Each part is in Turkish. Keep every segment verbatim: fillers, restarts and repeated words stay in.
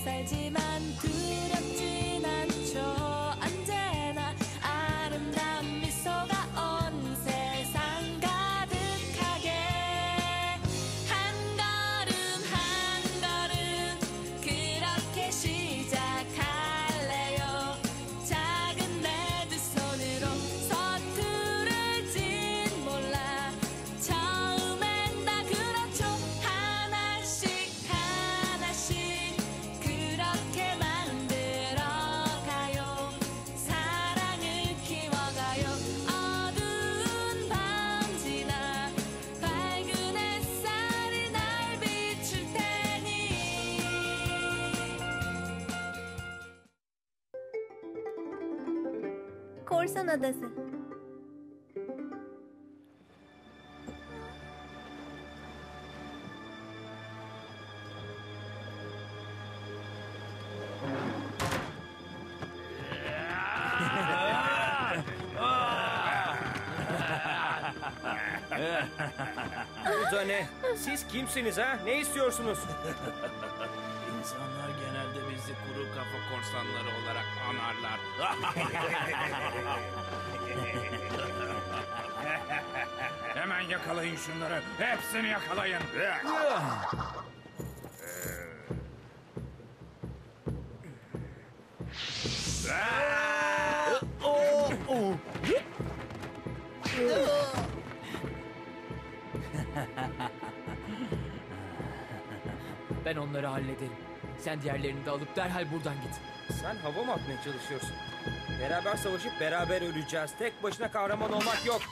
살지만 두렵진 않죠. 언제나 아름다운 미소가 온 세상 가득하게 한 걸음 한 걸음 그렇게 시작할래요. 작은 내 두 손으로 서투를진 몰라 처음엔 다 그렇죠. 하나씩 하나씩 그렇게 만들어가요. 사랑을 키워가요. 어두운 밤 지나 밝은 햇살이 날 비출 테니. Korsan Adası. Bu da ne? Siz kimsiniz ha? Ne istiyorsunuz? İnsanlar genelde bizi kuru kafa korsanları olarak anarlar. Hemen yakalayın şunları. Hepsini yakalayın. Ben onları hallederim. Sen diğerlerini de alıp derhal buradan git. Sen hava mı atmaya çalışıyorsun? Beraber savaşıp beraber öleceğiz. Tek başına kahraman olmak yok.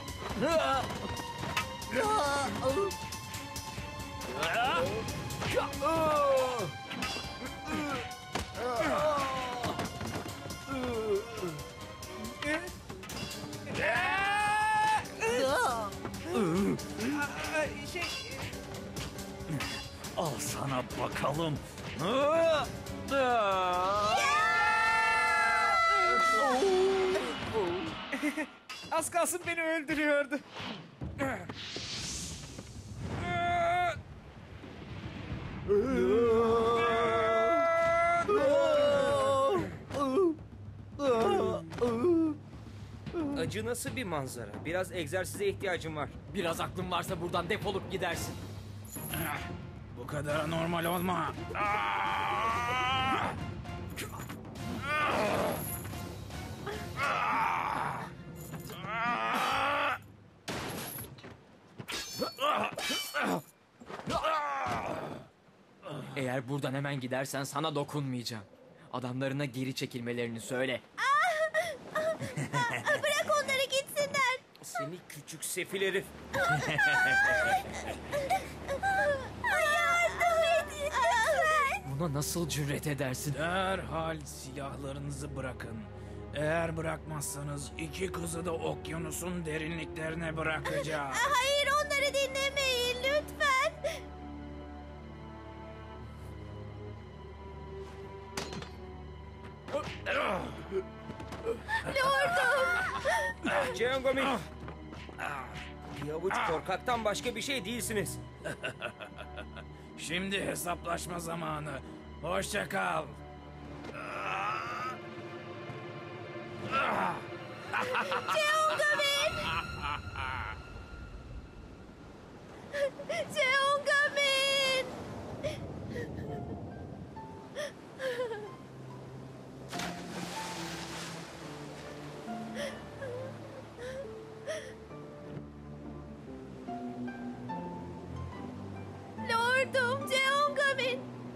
Al sana bakalım. Az kalsın beni öldürüyordu. Acı nasıl bir manzara? Biraz egzersize ihtiyacım var. Biraz aklın varsa buradan defolup gidersin. Bu kadar normal olma. Eğer buradan hemen gidersen sana dokunmayacağım. Adamlarına geri çekilmelerini söyle. Bırak onları gitsinler. Seni küçük sefil herif. Yardım edin lütfen. Buna nasıl cüret edersin? Derhal silahlarınızı bırakın. Eğer bırakmazsanız iki kızı da okyanusun derinliklerine bırakacağım. Hayır, onları dinlemeyin lütfen. Jeongomi. Bir avuç korkaktan başka bir şey değilsiniz. Şimdi hesaplaşma zamanı. Hoşça kal. Jeongamin! Jeongamin! Lordum Jeongamin!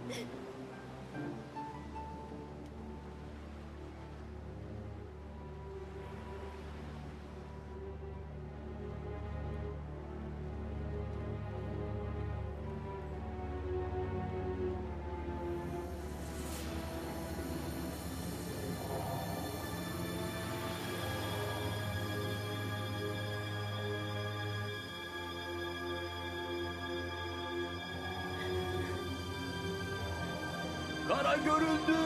Kara görüldü.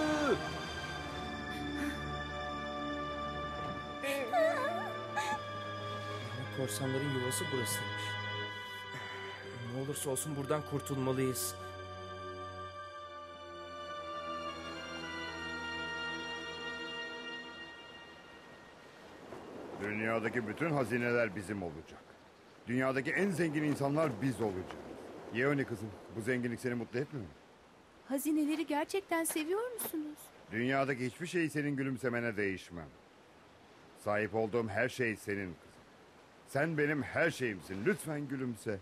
Korsanların yuvası burasıymış. Ne olursa olsun buradan kurtulmalıyız. Dünyadaki bütün hazineler bizim olacak. Dünyadaki en zengin insanlar biz olacağız. Yeoni kızım, bu zenginlik seni mutlu etmiyor mu? Hazineleri gerçekten seviyor musunuz? Dünyadaki hiçbir şey senin gülümsemene değişmem. Sahip olduğum her şey senin kızım. Sen benim her şeyimsin. Lütfen gülümse.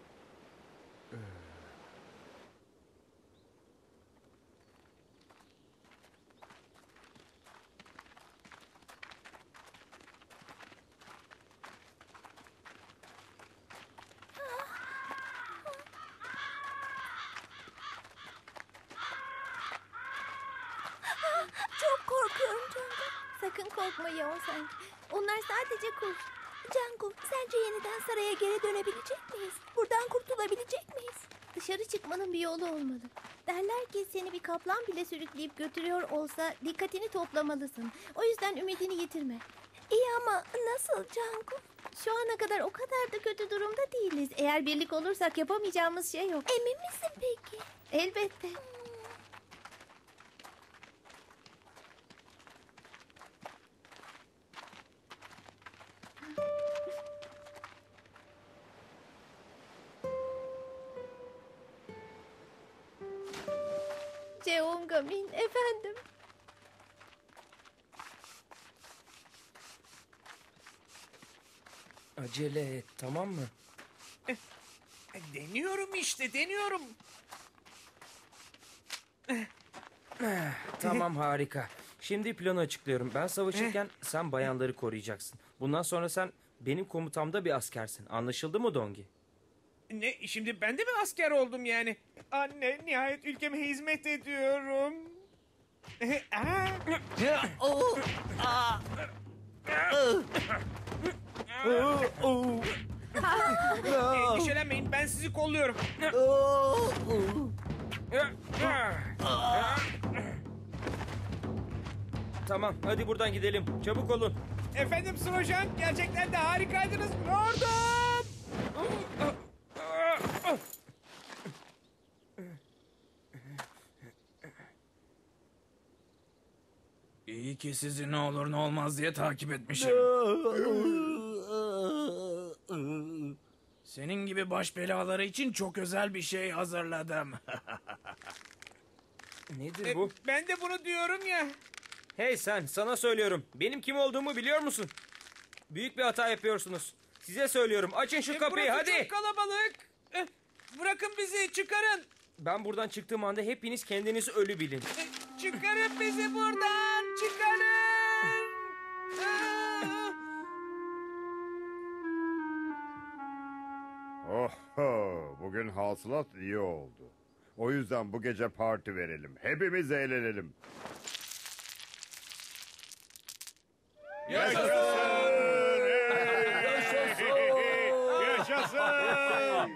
Çok korkuyorum Cangu. Sakın korkma Yeonsen. Onlar sadece kuş. Cangu, sence yeniden saraya geri dönebilecek miyiz? Buradan kurtulabilecek miyiz? Dışarı çıkmanın bir yolu olmalı. Derler ki seni bir kaplan bile sürükleyip götürüyor olsa dikkatini toplamalısın. O yüzden ümidini yitirme. İyi ama nasıl Cangu? Şu ana kadar o kadar da kötü durumda değiliz. Eğer birlik olursak yapamayacağımız şey yok. Emin misin peki? Elbette. Jeongamin efendim. Acele et, tamam mı? E, Deniyorum işte, deniyorum. Tamam, harika. Şimdi planı açıklıyorum. Ben savaşırken sen bayanları koruyacaksın. Bundan sonra sen benim komutamda bir askersin. Anlaşıldı mı Dongi? Ne, şimdi ben de mi asker oldum yani? Anne, nihayet ülkeme hizmet ediyorum. E, aa! Endişelenmeyin, ben sizi kolluyorum. Tamam, hadi buradan gidelim. Çabuk olun. Efendim Slojan, gerçekten de harikaydınız. Lordum! İyi ki sizi ne olur ne olmaz diye takip etmişim. Senin gibi baş belaları için çok özel bir şey hazırladım. Nedir bu? Ben de bunu diyorum ya. Hey sen, sana söylüyorum. Benim kim olduğumu biliyor musun? Büyük bir hata yapıyorsunuz. Size söylüyorum, açın şu kapıyı Burası hadi. çok kalabalık. Eh, Bırakın bizi, çıkarın. Ben buradan çıktığım anda hepiniz kendinizi ölü bilin. Eh, Çıkarın bizi buradan, çıkarın. Aa! Oho, bugün hasılat iyi oldu. O yüzden bu gece parti verelim. Hepimiz eğlenelim. Yaşasın!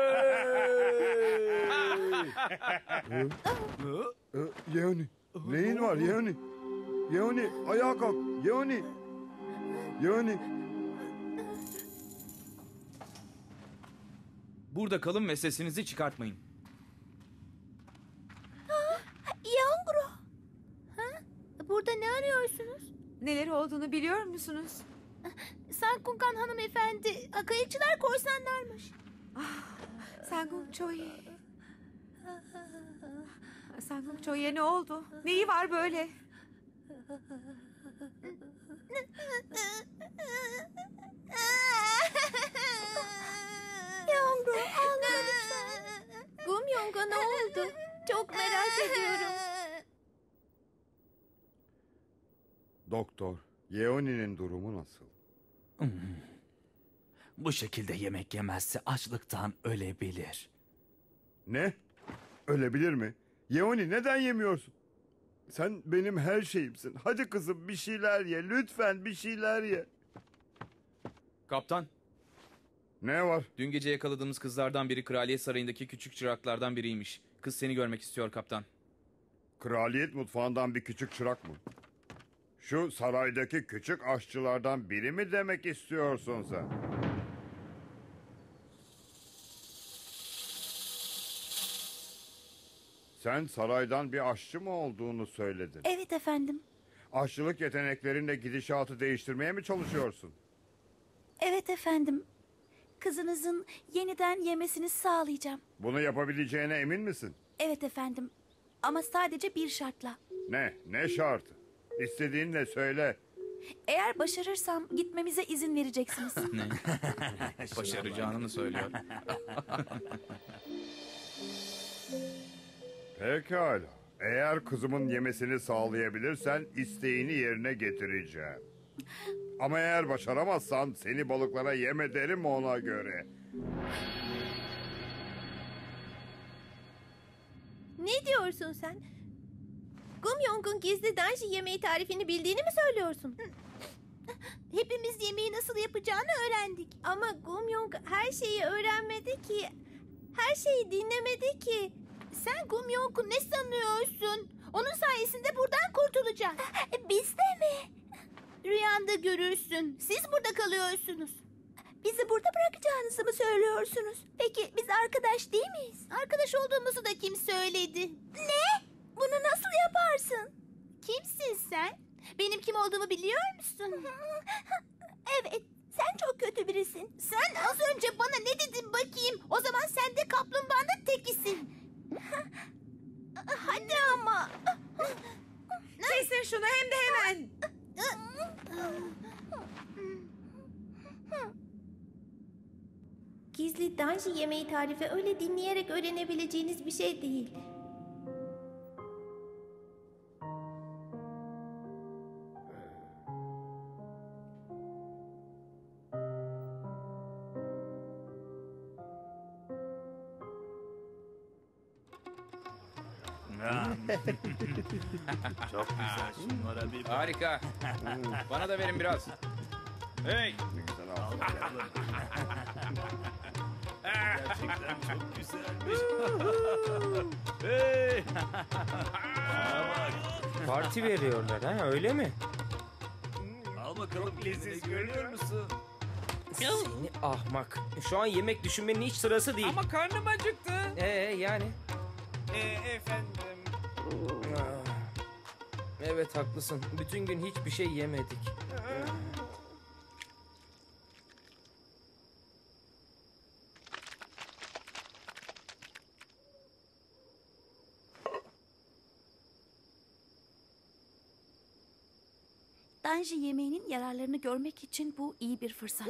Yeoni, neyin var Yeoni? Yeoni, ayağa kalk. Yeoni. Yeoni. Burada kalın ve sesinizi çıkartmayın. Yeongro. Ha? Burada ne arıyorsunuz? Neler olduğunu biliyor musunuz? Sankunkan hanımefendi, kayıkçılar korsanlarmış. Sangung Choi. Sangung Choi'ye ne oldu? Neyi var böyle? Yeongro, ağlama lütfen. Gumyong'a ne oldu? Çok merak ediyorum. Doktor, Yeoni'nin durumu nasıl? Bu şekilde yemek yemezse açlıktan ölebilir. Ne? Ölebilir mi? Yeoni neden yemiyorsun? Sen benim her şeyimsin. Hadi kızım bir şeyler ye. Lütfen bir şeyler ye. Kaptan, Ne var? dün gece yakaladığımız kızlardan biri Kraliyet Sarayı'ndaki küçük çıraklardan biriymiş. Kız seni görmek istiyor kaptan. Kraliyet mutfağından bir küçük çırak mı? Şu saraydaki küçük aşçılardan biri mi demek istiyorsun sen? Sen saraydan bir aşçı mı olduğunu söyledin. Evet efendim. Aşçılık yeteneklerinle gidişatı değiştirmeye mi çalışıyorsun? Evet efendim. Kızınızın yeniden yemesini sağlayacağım. Bunu yapabileceğine emin misin? Evet efendim. Ama sadece bir şartla. Ne? Ne şartı? İstediğinle söyle. Eğer başarırsam gitmemize izin vereceksiniz. Başaracağını mı söylüyor? Pekala. Eğer kızımın yemesini sağlayabilirsen isteğini yerine getireceğim. Ama eğer başaramazsan seni balıklara yem ederim ona göre. Ne diyorsun sen? Gumyong'un gizli danji yemeği tarifini bildiğini mi söylüyorsun? Hepimiz yemeği nasıl yapacağını öğrendik. Ama Gumyong her şeyi öğrenmedi ki. Her şeyi dinlemedi ki. Sen Gumyong'u ne sanıyorsun? Onun sayesinde buradan kurtulacağız. Biz de mi? Rüyanda görürsün. Siz burada kalıyorsunuz. Bizi burada bırakacağınızı mı söylüyorsunuz? Peki biz arkadaş değil miyiz? Arkadaş olduğumuzu da kim söyledi? Ne? Bunu nasıl yaparsın? Kimsin sen? Benim kim olduğumu biliyor musun? Evet, sen çok kötü birisin. Sen az önce bana ne dedin bakayım? O zaman sen de kaplumbağanın tekisin. Hadi ama. Kesin şunu hem de hemen. Gizli danji yemeği tarifi öyle dinleyerek öğrenebileceğiniz bir şey değil. Çok güzel şunlara bir bak. Harika. Bana da verin biraz. Hey. Ne güzel ağzı. Gerçekten çok güzelmiş. Hey! Parti veriyorlar ha öyle mi? Al bakalım leziz görüyor musun? Seni ahmak. Şu an yemek düşünmenin hiç sırası değil. Ama karnım acıktı. Ee yani? Ee, efendim. Ah. Evet haklısın. Bütün gün hiçbir şey yemedik. Danji yemeğinin yararlarını görmek için bu iyi bir fırsat.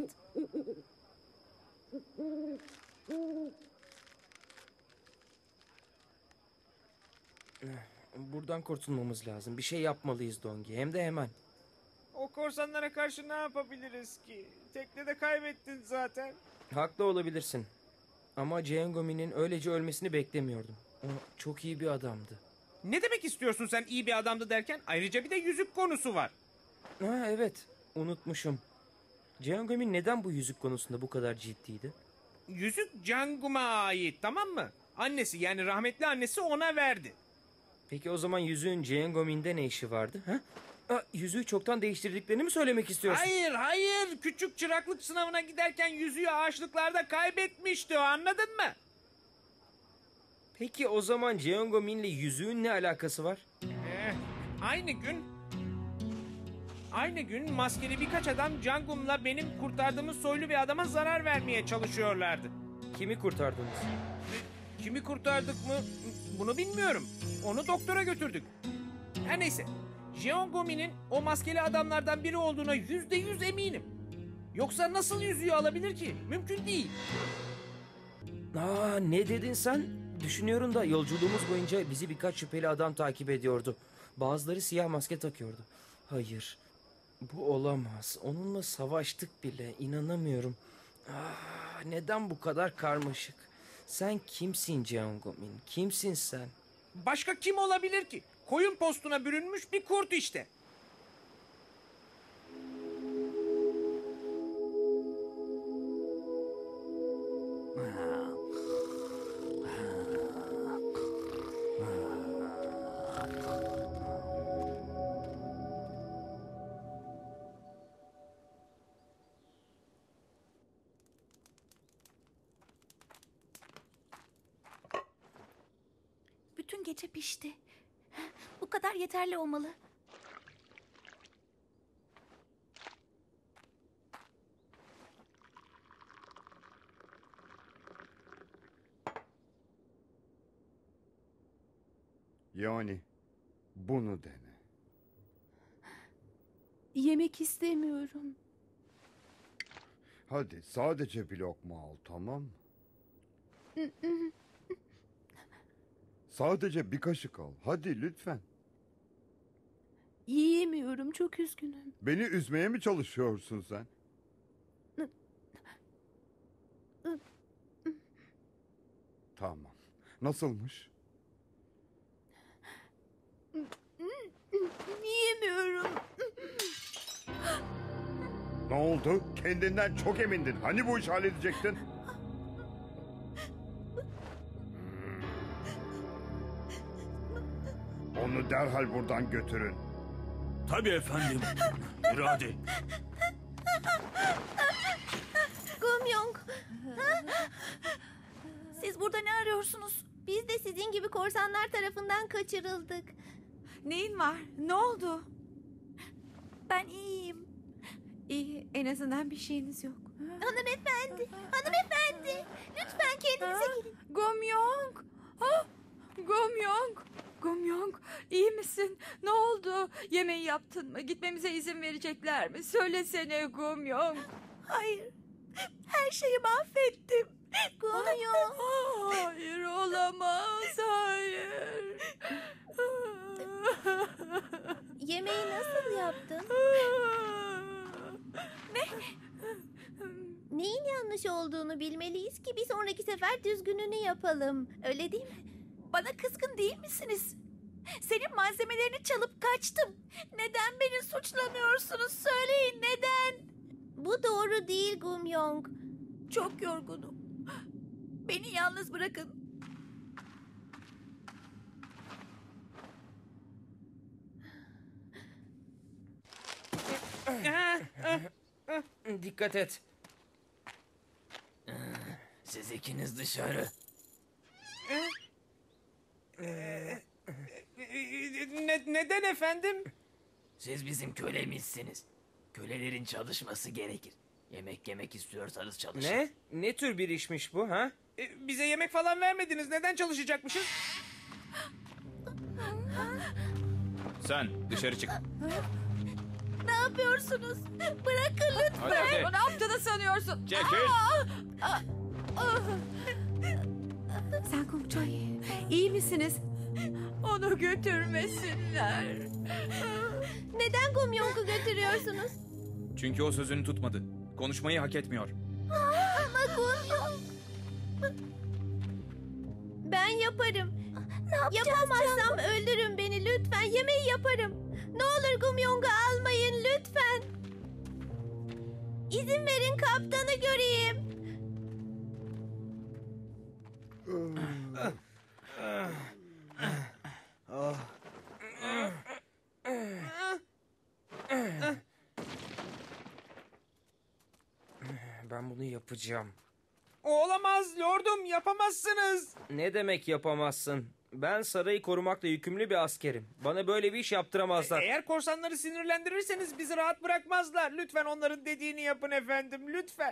Buradan kurtulmamız lazım. Bir şey yapmalıyız Dongi. Hem de hemen. O korsanlara karşı ne yapabiliriz ki? Teknede kaybettin zaten. Haklı olabilirsin. Ama Jeongomi'nin öylece ölmesini beklemiyordum. O çok iyi bir adamdı. Ne demek istiyorsun sen iyi bir adamdı derken? Ayrıca bir de yüzük konusu var. Ha evet. Unutmuşum. Jeongomi neden bu yüzük konusunda bu kadar ciddiydi? Yüzük Cangum'a ait, tamam mı? Annesi, yani rahmetli annesi ona verdi. Peki o zaman yüzüğün Jeongomi'nde ne işi vardı? Ha? Aa, yüzüğü çoktan değiştirdiklerini mi söylemek istiyorsun? Hayır hayır, küçük çıraklık sınavına giderken yüzüğü ağaçlıklarda kaybetmişti o, anladın mı? Peki o zaman Jeongomin'le yüzüğün ne alakası var? Eh, aynı gün Aynı gün maskeli birkaç adam Cangum'la benim kurtardığımız soylu bir adama zarar vermeye çalışıyorlardı. Kimi kurtardınız? Kimi kurtardık mı bunu bilmiyorum. Onu doktora götürdük. Her neyse. Jeongomi'nin o maskeli adamlardan biri olduğuna yüzde yüz eminim. Yoksa nasıl yüzüğü alabilir ki? Mümkün değil. Aa, ne dedin sen? Düşünüyorum da yolculuğumuz boyunca bizi birkaç şüpheli adam takip ediyordu. Bazıları siyah maske takıyordu. Hayır, bu olamaz. Onunla savaştık bile. İnanamıyorum. Ah, neden bu kadar karmaşık? Sen kimsin Jeongomin? Kimsin sen? Başka kim olabilir ki? Koyun postuna bürünmüş bir kurt işte. Bütün gece pişti. Bu kadar yeterli olmalı. Yani bunu dene. Yemek istemiyorum. Hadi sadece bir lokma al, tamam mı? Sadece bir kaşık al. Hadi lütfen. Yiyemiyorum, çok üzgünüm. Beni üzmeye mi çalışıyorsun sen? Tamam. Nasılmış? Yiyemiyorum. Ne oldu? Kendinden çok emindin. Hani bu işi halledecektin? Hmm. Onu derhal buradan götürün. Tabii efendim. Yürü hadi. Gumyong, Siz burada ne arıyorsunuz? biz de sizin gibi korsanlar tarafından kaçırıldık. Neyin var? Ne oldu? Ben iyiyim. İyi, en azından bir şeyiniz yok. Hanımefendi, hanımefendi. Lütfen kendinize gelin. Gomyong! Ah! Gomyong! Gomyong, iyi misin? Ne oldu? Yemeği yaptın mı? Gitmemize izin verecekler mi? Söylesene Gomyong. Hayır. Her şeyi mahvettim. Gumyong. Hayır, olamaz. Hayır. Yemeği nasıl yaptın? Neyin yanlış olduğunu bilmeliyiz ki bir sonraki sefer düzgününü yapalım. Öyle değil mi? Bana kızgın değil misiniz? Senin malzemelerini çalıp kaçtım. Neden beni suçlamıyorsunuz? Söyleyin neden? Bu doğru değil Gumyong. Çok yorgunum. Beni yalnız bırakın. Dikkat et. Siz ikiniz dışarı. Ne, neden efendim? Siz bizim kölemizsiniz. Kölelerin çalışması gerekir. Yemek yemek istiyorsanız çalışın. Ne? Ne tür bir işmiş bu ha? E, bize yemek falan vermediniz. Neden çalışacakmışız? Sen dışarı çık. Ne yapıyorsunuz? Bırakın lütfen. Hadi hadi. O ne yaptığını sanıyorsun? Çekil. Sen Kumçay, iyi misiniz? Onu götürmesinler. Neden Gumyong'u götürüyorsunuz? Çünkü o sözünü tutmadı. Konuşmayı hak etmiyor. Ama Gumyong. Ben yaparım. Yapamazsam öldürün beni lütfen. Yemeği yaparım. Ne olur Gumyong'u almayın lütfen. İzin verin kaptanı göreyim. Ben bunu yapacağım. Olamaz lordum, yapamazsınız. Ne demek yapamazsın? Ben sarayı korumakla yükümlü bir askerim. Bana böyle bir iş yaptıramazlar. Eğer korsanları sinirlendirirseniz bizi rahat bırakmazlar. Lütfen onların dediğini yapın efendim, lütfen.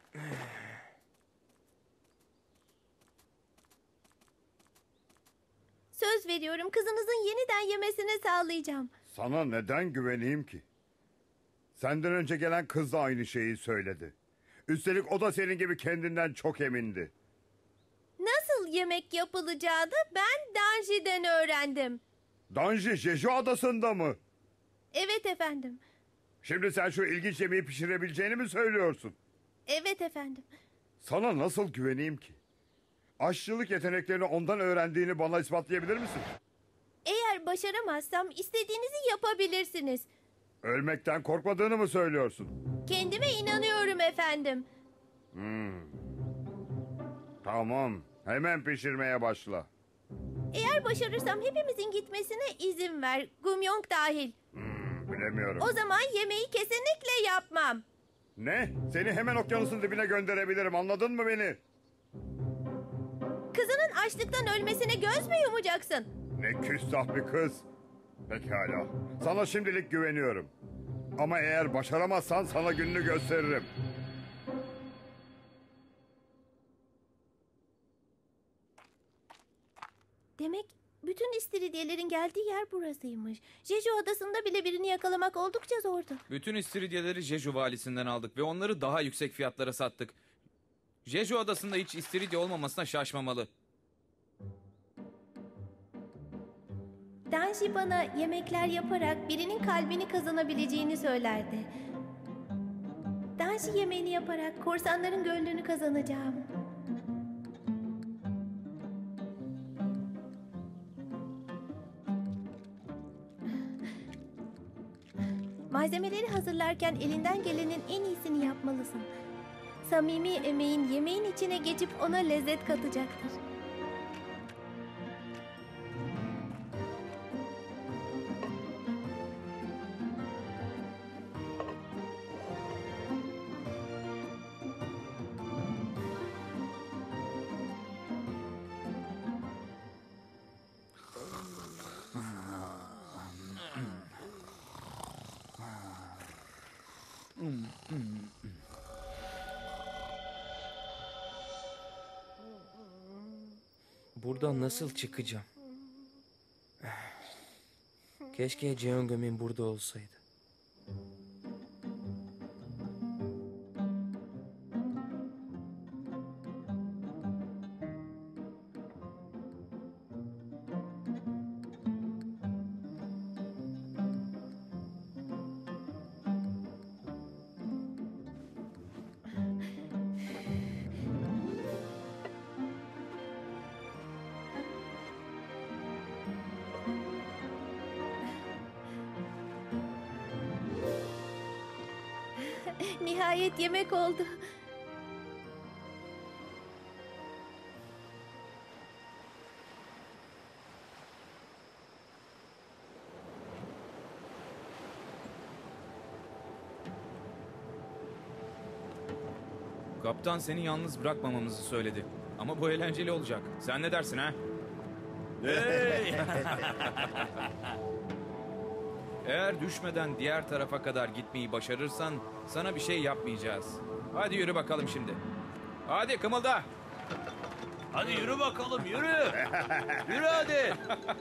Söz veriyorum kızınızın yeniden yemesini sağlayacağım. Sana neden güveneyim ki? Senden önce gelen kız da aynı şeyi söyledi. Üstelik o da senin gibi kendinden çok emindi. Nasıl yemek yapılacağını ben Danji'den öğrendim. Danji Jeju adasında mı? Evet efendim. Şimdi sen şu ilginç yemeği pişirebileceğini mi söylüyorsun? Evet efendim. Sana nasıl güveneyim ki? Aşçılık yeteneklerini ondan öğrendiğini bana ispatlayabilir misin? Eğer başaramazsam istediğinizi yapabilirsiniz. Ölmekten korkmadığını mı söylüyorsun? Kendime inanıyorum efendim. Hmm. Tamam, hemen pişirmeye başla. Eğer başarırsam hepimizin gitmesine izin ver. Gumyong dahil. Hmm, bilemiyorum. O zaman yemeği kesinlikle yapmam. Ne? Seni hemen okyanusun dibine gönderebilirim, anladın mı beni? Kızının açlıktan ölmesine göz mü yumacaksın? Ne küstah bir kız. Pekala, sana şimdilik güveniyorum. Ama eğer başaramazsan sana gününü gösteririm. Demek bütün istiridyelerin geldiği yer burasıymış. Jeju adasında bile birini yakalamak oldukça zordu. Bütün istiridyeleri Jeju valisinden aldık ve onları daha yüksek fiyatlara sattık. Jeju adasında hiç istiridye olmamasına şaşmamalı. Danji bana yemekler yaparak birinin kalbini kazanabileceğini söylerdi. Danji yemeğini yaparak korsanların gönlünü kazanacağım. Malzemeleri hazırlarken elinden gelenin en iyisini yapmalısın. Samimi emeğin yemeğin içine geçip ona lezzet katacaktır. Buradan nasıl çıkacağım? Keşke Jeongemin burada olsaydı. Nihayet yemek oldu. Kaptan seni yalnız bırakmamamızı söyledi. Ama bu eğlenceli olacak. Sen ne dersin ha? Hey! Eğer düşmeden diğer tarafa kadar gitmeyi başarırsan sana bir şey yapmayacağız. Hadi yürü bakalım şimdi. Hadi kımılda. Hadi yürü bakalım yürü. Yürü hadi.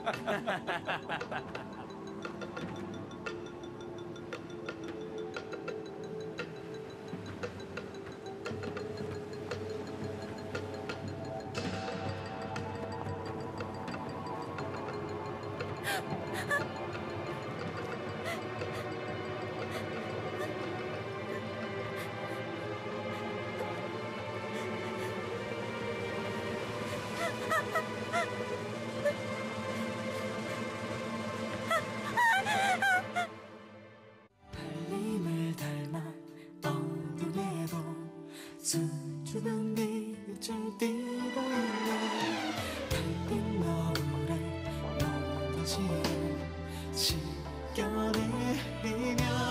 달림을 닮아 어둠에도 수줍은 빛을 띠고 있는 달빛 너울에 너다시 시겨내리며